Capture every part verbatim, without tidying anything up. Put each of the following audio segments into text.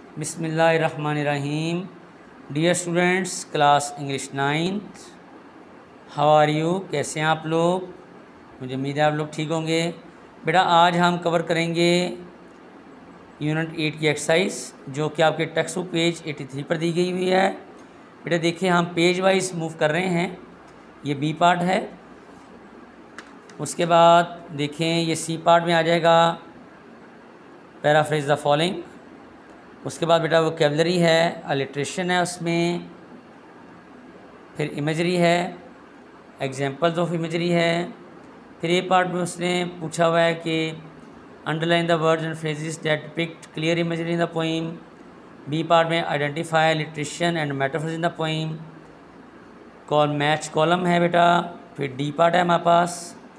बिस्मिल्लाहिर्रहमानिर्रहीम। Dear students, class English ninth, how are you? कैसे हैं आप लोग? मुझे उम्मीद है आप लोग ठीक होंगे। बेटा आज हम कवर करेंगे यूनिट एट की एक्सरसाइज जो कि आपके टेक्स्ट बुक पेज तिरासी पर दी गई हुई है। बेटा देखिए हम पेज वाइज मूव कर रहे हैं। ये बी पार्ट है, उसके बाद देखें ये सी पार्ट में आ जाएगा पैराफ्रेज द फॉलोइंग। उसके बाद बेटा वोकैबुलरी है, अलिट्रेशन है उसमें, फिर इमेजरी है, एग्जांपल्स ऑफ इमेजरी है। फिर ए पार्ट में उसने पूछा हुआ है कि underline the words and phrases that depict clear imagery in the poem. B part में identify alliteration and metaphors in the poem. Call match column है बेटा। फिर डी पार्ट है हमारे पास।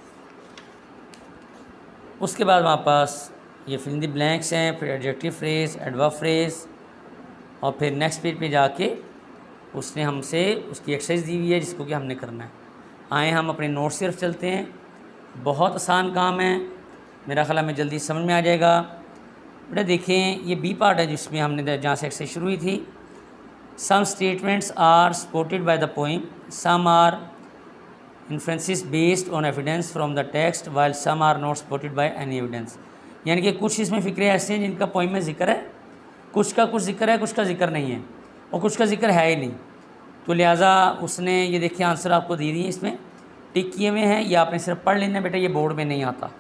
उसके बाद हमारे पास ये फिल इन द ब्लैंक्स हैं, फिर एडजेक्टिव फ्रेज, एडवर्ब फ्रेज, और फिर नेक्स्ट पेज पे जाके उसने हमसे उसकी एक्सरसाइज दी हुई है जिसको कि हमने करना है। आए हम अपने नोट्स की तरफ चलते हैं। बहुत आसान काम है, मेरा ख्याल में जल्दी समझ में आ जाएगा। बेटा देखें ये बी पार्ट है जिसमें हमने जहाँ से एक्सरसाइज शुरू हुई थी। Some statements are supported by the poem, some are inferences based on evidence from the text while some are not supported by any evidence. यानी कि कुछ इसमें फ़िक्रे ऐसे हैं जिनका पोइम में जिक्र है, कुछ का कुछ जिक्र है, कुछ का जिक्र नहीं है, और कुछ का जिक्र है ही नहीं। तो लिहाजा उसने ये देखिए आंसर आपको दे दिए, इसमें टिक किए हुए हैं, ये आपने सिर्फ पढ़ लेना बेटा, ये बोर्ड में नहीं आता।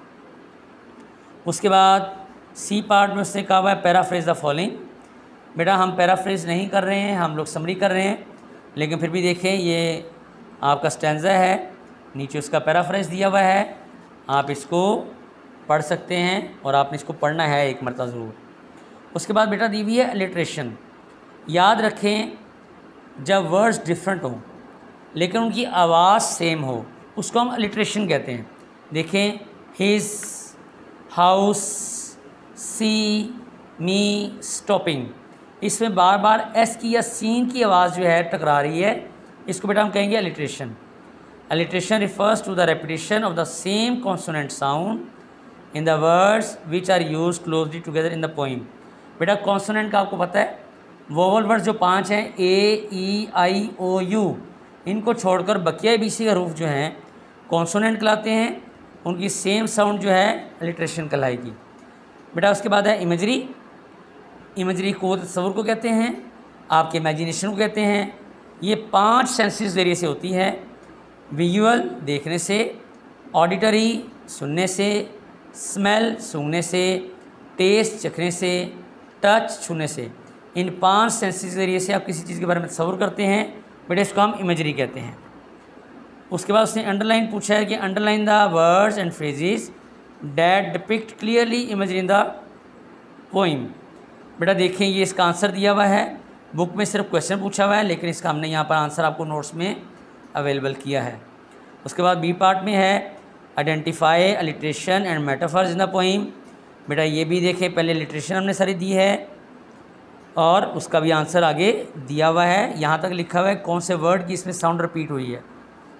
उसके बाद सी पार्ट में उसने कहा हुआ है पैराफ्रेज द फॉलोइंग। बेटा हम पैराफ्रेज नहीं कर रहे हैं, हम लोग समरी कर रहे हैं, लेकिन फिर भी देखें ये आपका स्टैंजा है, नीचे उसका पैराफ्रेज दिया हुआ है, आप इसको पढ़ सकते हैं और आपने इसको पढ़ना है एक मरतबा ज़रूर। उसके बाद बेटा दी हुई है अलिट्रेशन। याद रखें जब वर्ड्स डिफरेंट हों लेकिन उनकी आवाज़ सेम हो उसको हम अलिट्रेशन कहते हैं। देखें his, house, see, me, stopping, इसमें बार बार एस की या सीन की आवाज़ जो है टकरा रही है, इसको बेटा हम कहेंगे alliteration. Alliteration refers to the repetition of the same consonant sound in the words which are use closely together in the poem. बेटा कॉन्सोनेंट का आपको पता है वोवल वर्ड्स जो पांच हैं ए, ई, आई, ओ, यू, इनको छोड़कर बकिया बीसी का रूफ जो हैं कॉन्सोनेंट कहलाते हैं, उनकी सेम साउंड जो है अलिट्रेशन कहलाएगी। बेटा उसके बाद है इमेजरी। इमेजरी को तस्वुर को कहते हैं, आपके इमेजिनेशन को कहते हैं। ये पांच सेंसेस जरिए से होती है। विजुअल देखने से, ऑडिटरी सुनने से, स्मेल सूंघने से, टेस्ट चखने से, टच छूने से। इन पांच सेंसेस के जरिए से आप किसी चीज़ के बारे में तस्वुर करते हैं, बेटा इसको हम इमेजरी कहते हैं। उसके बाद उसने अंडरलाइन पूछा है कि underline the words and phrases that depict clearly imagery in the poem. बेटा देखें ये इसका आंसर दिया हुआ है, बुक में सिर्फ क्वेश्चन पूछा हुआ है लेकिन इसका हमने यहाँ पर आंसर आपको नोट्स में अवेलेबल किया है। उसके बाद बी पार्ट में है identify alliteration and metaphors in the poem. बेटा ये भी देखें पहले लिट्रेशन हमने सारी दी है और उसका भी आंसर आगे दिया हुआ है, यहाँ तक लिखा हुआ है कौन से वर्ड की इसमें साउंड रिपीट हुई है।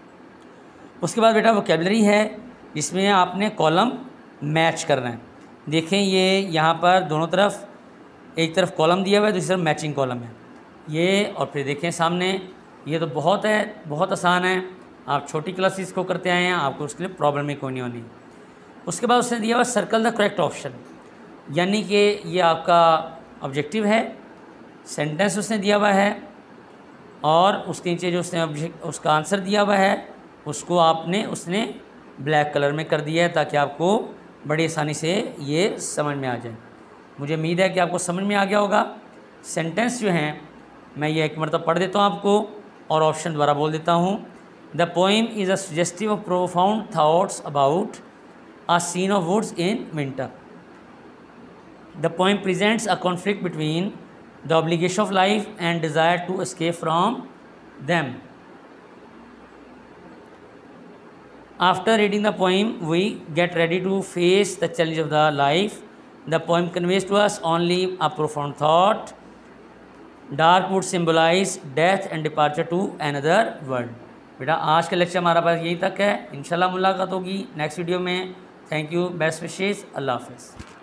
उसके बाद बेटा वोकैबुलरी है जिसमें आपने कॉलम मैच करना है। देखें ये यहाँ पर दोनों तरफ, एक तरफ कॉलम दिया हुआ है, दूसरी तरफ मैचिंग कॉलम है ये, और फिर देखें सामने, ये तो बहुत है, बहुत आसान है, आप छोटी क्लासेस को करते आए हैं, आपको उसके लिए प्रॉब्लम ही कोई नहीं होनी। उसके बाद उसने दिया हुआ सर्कल द करेक्ट ऑप्शन, यानी कि ये आपका ऑब्जेक्टिव है, सेंटेंस उसने दिया हुआ है और उसके नीचे जो उसने ऑब्जेक्ट उसका आंसर दिया हुआ है उसको आपने उसने ब्लैक कलर में कर दिया है ताकि आपको बड़ी आसानी से ये समझ में आ जाए। मुझे उम्मीद है कि आपको समझ में आ गया होगा। सेंटेंस जो हैं मैं ये एक मरतबा पढ़ देता हूँ आपको और ऑप्शन द्वारा बोल देता हूँ। The poem is a suggestive of profound thoughts about a scene of woods in winter. The poem presents a conflict between the obligation of life and desire to escape from them. After reading the poem, we get ready to face the challenge of the life. The poem conveys to us only a profound thought. Dark would symbolize death and departure to another world. बेटा आज का lecture हमारा पास यही तक है, इंशाल्लाह मुलाकात होगी नेक्स्ट वीडियो में। थैंक यू, बेस्ट विशेस, अल्लाह हाफ़िज़।